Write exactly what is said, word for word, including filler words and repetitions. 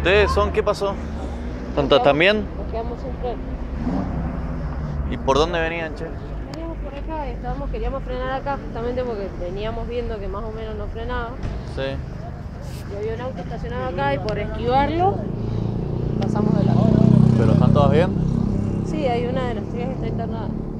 ¿Ustedes son? ¿Qué pasó? ¿Tanto también? Nos quedamos sin freno. ¿Y por dónde venían, che? Veníamos por acá y estábamos, queríamos frenar acá justamente porque veníamos viendo que más o menos no frenaba. Sí. Y había un auto estacionado acá y por esquivarlo pasamos de lado. ¿Pero están todas bien? Sí, hay una de las chicas que está internada.